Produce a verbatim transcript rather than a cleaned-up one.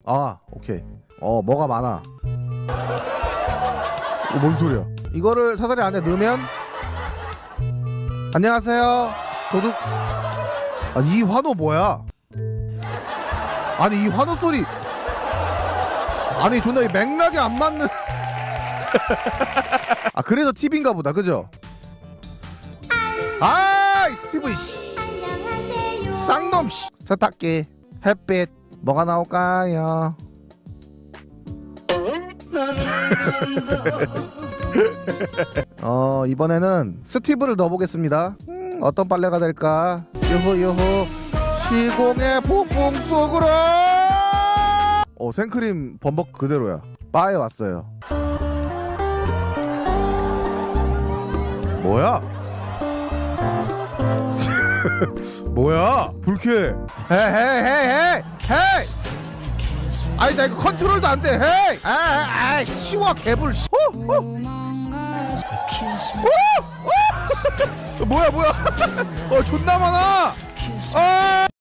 아 오케이. 어 뭐가 많아. 어, 뭔 소리야. 이거를 사다리 안에 넣으면 안녕하세요 도둑. 아니 이 환호 뭐야. 아니 이 환호 소리. 아니 존나 이 맥락이 안 맞는. 아 그래서 팁인가 보다 그죠? 아이 스티브 씨 쌍놈 씨. 세탁기 햇빛 뭐가 나올까요? 어 이번에는 스티브를 넣어보겠습니다. 음, 어떤 빨래가 될까? 요호 요호 시공의 폭풍 속으로. 어 생크림 범벅 그대로야. 바에 왔어요. 뭐야? 뭐야? 불쾌해. 헤이 헤이 헤이 헤이 헤이. 아니 나 이거 컨트롤도 안 돼. 헤이. 아, 아, 치워 개불. 어, 어. 어, 어. 뭐야 뭐야? 어 존나 많아. 아.